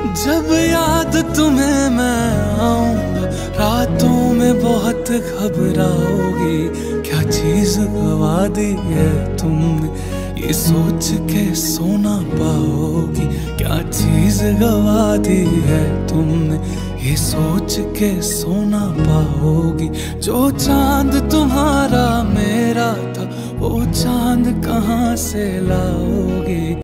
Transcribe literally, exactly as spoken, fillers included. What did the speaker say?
जब याद तुम्हें मैं आऊंगा, रातों में बहुत घबराओगी। क्या चीज गवा दी है तुमने, ये सोच के सो ना पाओगी। क्या चीज गवा दी है तुमने, ये सोच के सो ना पाओगी। जो चांद तुम्हारा मेरा था, वो चांद कहाँ से लाओगी।